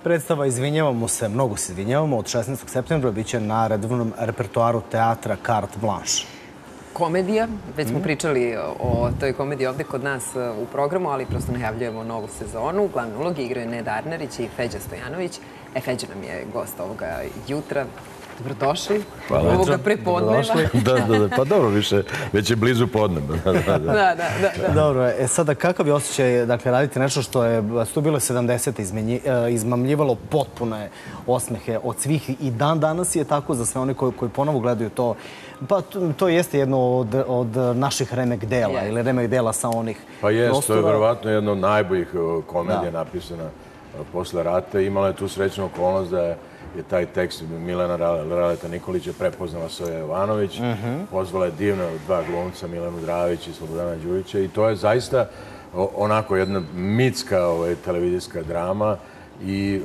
Predstava Izvinjavamo se, mnogo se izvinjavamo, od 16. septembra biće na redovnom repertoaru teatra Carte Blanche. Komedija, već smo pričali o toj komediji ovde kod nas u programu, ali prosto najavljujemo novu sezonu. Glavne uloge igraju Neda Arnerić i Feđa Stojanović. Feđa nam je gost ovoga jutra. Dobrodošli. Hvala. Ovoga prepodneva. Da, pa dobro, više, već je blizu podneba. Da. Dobro, sada kakav je osjećaj, dakle, raditi nešto što je tu bilo 70. izmamljivalo potpune osmehe od svih i dan danas je tako za sve oni koji ponovo gledaju to. Pa to jeste jedno od naših remek dela ili remek dela sa onih prostora. Pa jest, to je verovatno jedno od najboljih komedija napisana posle rata. Imala je tu srećnu okolnost da je taj tekst Milena Raleta Nikolića prepoznala Soja Jovanović. Pozvala je divna dva glumca, Milenu Dravić i Slobodana Đurića. I to je zaista onako jedna mitska televizijska drama. I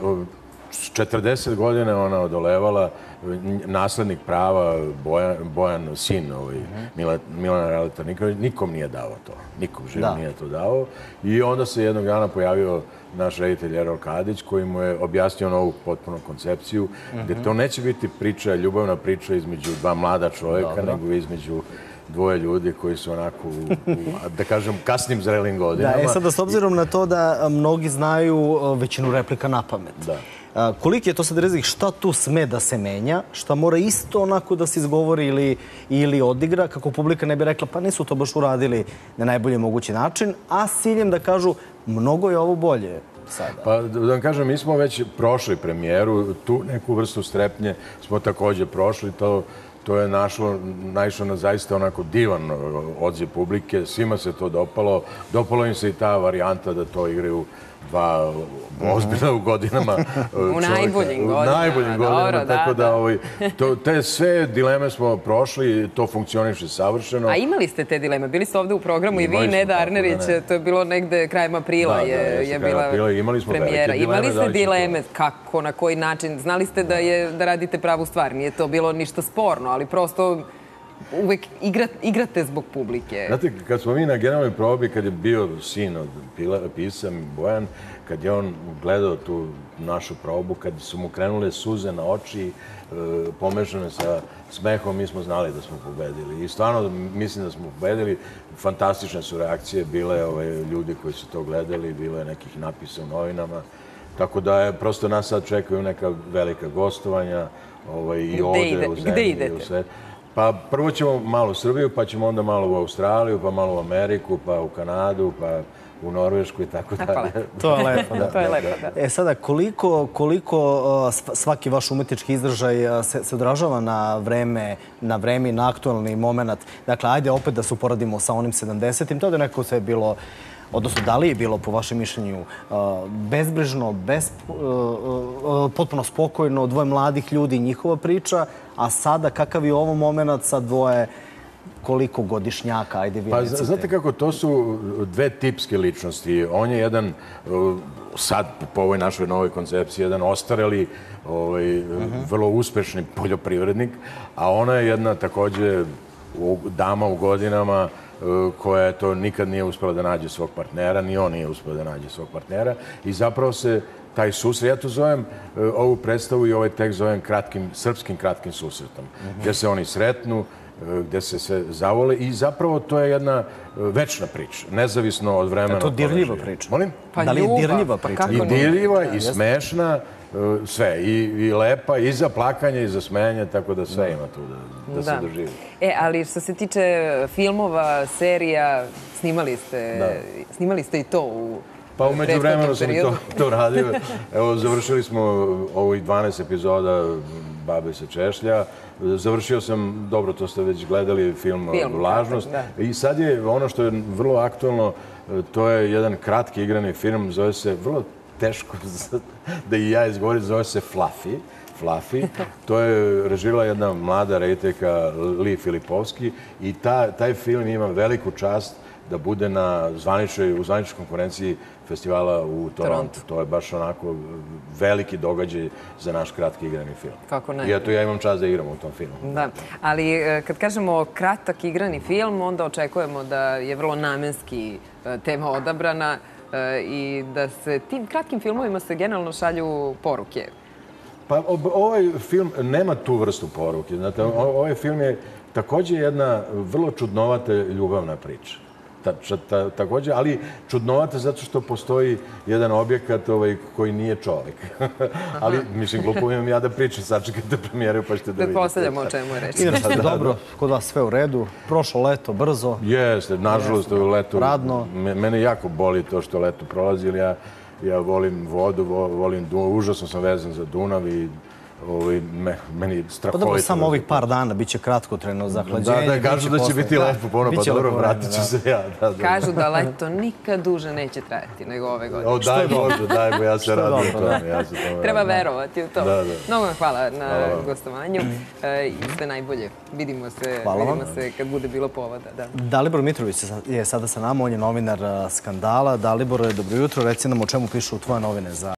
40 godina ona odolevala. Naslednik prava, Bojan, sin Milana Raleta Nikolića, nikom nije dao to. Nikom živom nije to dao. I onda se jednog dana pojavio naš reditelj Erol Kadić koji mu je objasnio novu potpuno koncepciju gde to neće biti priča, ljubavna priča između dva mlada čovjeka, nego između dvoje ljudi koji su onako, da kažem, kasnim zrelim godinama. Da, sada s obzirom na to da mnogi znaju većinu replika na pamet. Koliki je to sad rizik, šta tu sme da se menja, šta mora isto onako da se izgovori ili odigra, kako publika ne bi rekla pa nisu to baš uradili na najbolji mogući način, a s ciljem da kažu mnogo je ovo bolje sada. Pa da vam kažem, mi smo već prošli premijeru, tu neku vrstu strepnje smo također prošli, to je naišlo na zaista onako divan odziv publike, svima se to dopalo, dopalo im se i ta varijanta da to igraju dva ozbiljna u godinama. U najboljim godinama. U najboljim godinama, tako da te sve dileme smo prošli, to funkcioniše savršeno. A imali ste te dileme? Bili ste ovde u programu i vi, Neda Arnerić, to je bilo negde krajem aprila je bila premijera. Imali ste dileme kako, na koji način? Znali ste da radite pravu stvar, nije to bilo ništa sporno, ali prosto uvek igrate zbog publike. Znate, kad smo mi na generalnoj probi, kad je bio sin od Pisa, Bojan, kad je on gledao tu našu probu, kad su mu krenule suze na oči, pomešane sa smehom, mi smo znali da smo pobedili. I stvarno mislim da smo pobedili. Fantastične su reakcije bile ljudi koji su to gledali, bilo je nekih napisa u novinama. Tako da je prosto nas sad čekaju neka velika gostovanja i ovde u zemlji i u svetu. Pa prvo ćemo malo u Srbiju, pa ćemo onda malo u Australiju, pa malo u Ameriku, pa u Kanadu, pa u Norvešku i tako dalje. To je lepo, da. Sada, koliko svaki vaš umetnički izražaj se odražava na vreme i na aktualni moment? Dakle, ajde opet da se uporadimo sa onim 70-im. To da neko sve bilo, odnosno da li je bilo, po vašem mišljenju, bezbrižno, potpuno spokojno, dvoje mladih ljudi i njihova priča, a sada kakav je ovo moment sa dvoje koliko godišnjaka, ajde vi recite. Pa znate kako, to su dve tipske ličnosti. On je jedan, sad po ovoj našoj novoj koncepciji, jedan ostareli, vrlo uspešni poljoprivrednik, a ona je jedna također dama u godinama koja to nikad nije uspela da nađe svog partnera, ni on nije uspela da nađe svog partnera i zapravo se taj susret, ja to zovem, ovu predstavu i ovaj tekst zovem srpskim kratkim susretom, gdje se oni sretnu, gdje se sve zavole i zapravo to je jedna večna priča, nezavisno od vremena. Je to dirljiva priča? Molim? Da li je dirljiva priča? I dirljiva, i smešna, sve. I lepa, i za plakanje, i za smejanje, tako da sve ima tu da se doživi. Ali što se tiče filmova, serija, snimali ste i to u pa umeđu vremenu sam i to radio. Evo, završili smo ovih 12 epizoda Babe se češlja. Završio sam, dobro, to ste već gledali, film Vlažnost. I sad je ono što je vrlo aktualno, to je jedan kratki igrani film, zove se, vrlo teško da i ja izgovorim, zove se Fluffy. To je režirala jedna mlada rediteljka Li Filipovski i taj film ima veliku čast da bude u zvaničnoj konkurenciji festivala u Torontu. To je baš onako veliki događaj za naš kratki igrani film. Kako ne? I eto, ja imam čast da igram u tom filmu. Da, ali kad kažemo kratak igrani film, onda očekujemo da je vrlo namenski tema odabrana. i da se tim kratkim filmovima se generalno šalju poruke. Pa ovaj film nema tu vrstu poruke. Znate, ovaj film je također jedna vrlo čudnovata ljubavna priča. Također, ali čudnovata zato što postoji jedan objekat koji nije čovjek. Ali, mislim, glupo imam ja da pričam, sačekajte premijeru pa ćete da vidite. Pretpostavljamo o čemu je reč. Inače, dobro, kod vas sve u redu, prošlo leto, brzo. Jeste, nažalost, leto... Radno. Mene jako boli to što leto prolazi, jer ja volim vodu, volim Dunav, užasno sam vezan za Dunav i meni strahovito. Pa dobro, samo ovih par dana, bit će kratkotrajno zahlađenje. Da, kažu da će biti lepo ponovno, pa dobro, vratit ću se ja. Kažu da leto nikad duže neće trajati nego ove godine. Daj Bože, ja se radim tome. Treba verovati u to. Mnogo vam hvala na gostovanju i sve najbolje. Vidimo se kad bude bilo povoda. Dalibor Mitrović je sada sa nama, on je novinar Skandala. Dalibor, dobro jutro, reci nam o čemu pišu tvoje novine za